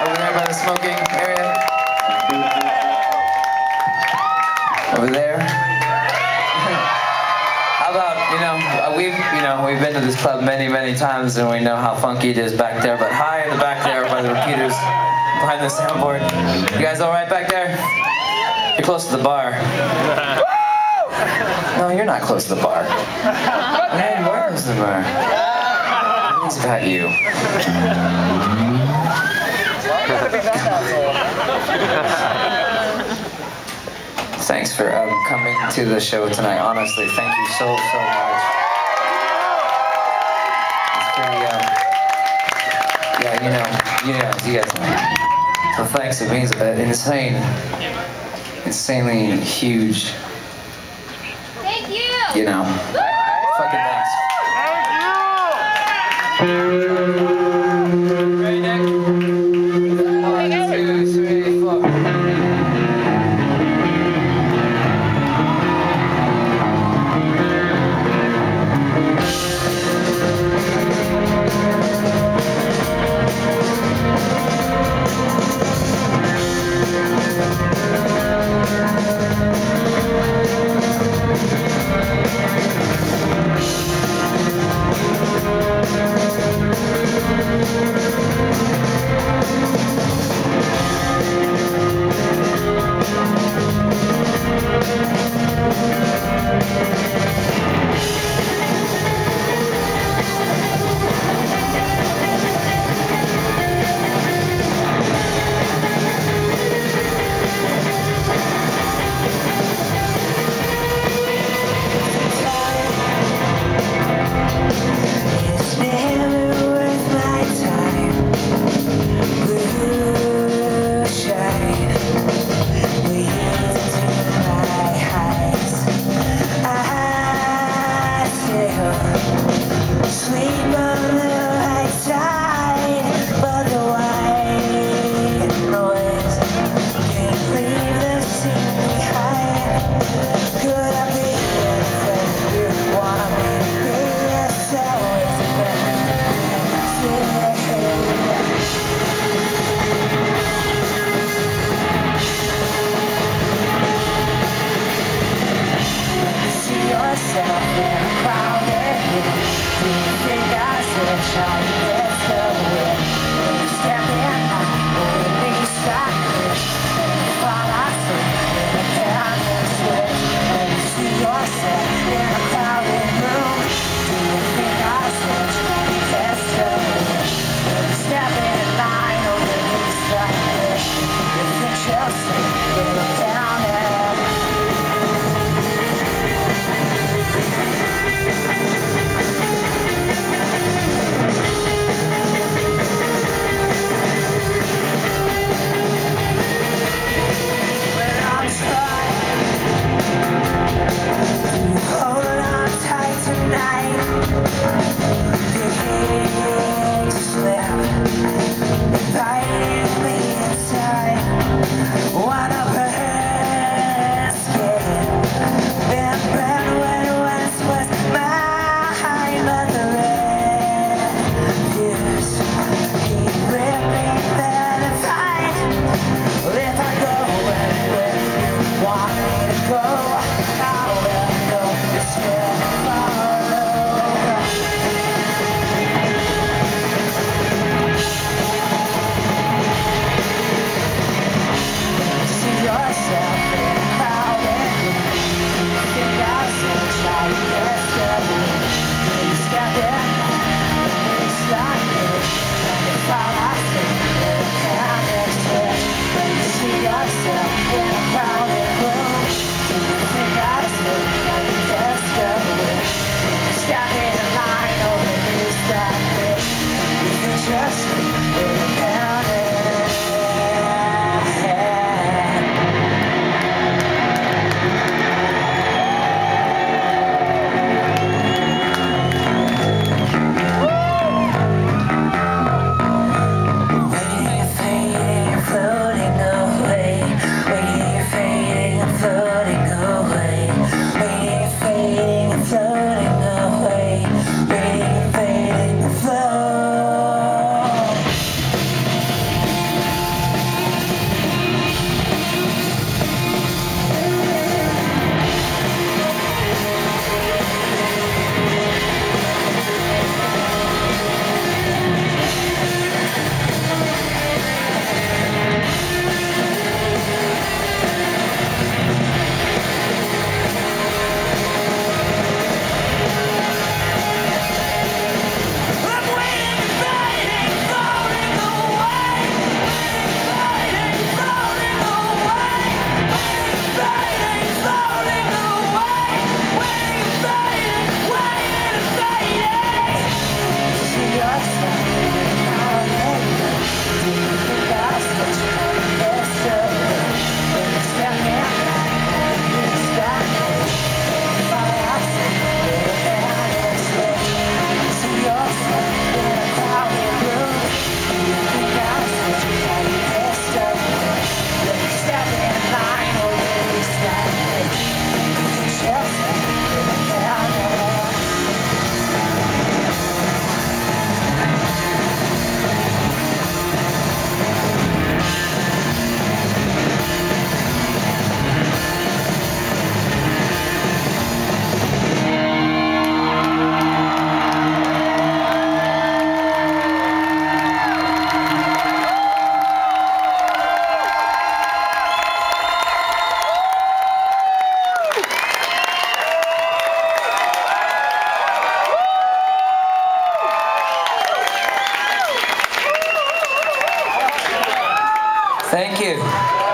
over there by the smoking area. Over there. How about, we've been to this club many times and we know how funky it is back there, but high in the back there by the repeaters, behind the soundboard. You guys all right back there? You're close to the bar. No, you're not close to the bar. Man, you are close to the bar. It's about you. Thanks for coming to the show tonight. Honestly, thank you so much. It's very, you guys know. So thanks, it means insanely huge. Thank you. Fucking thanks. Ready, Nick? 1, 2, 3, 4. Thank you.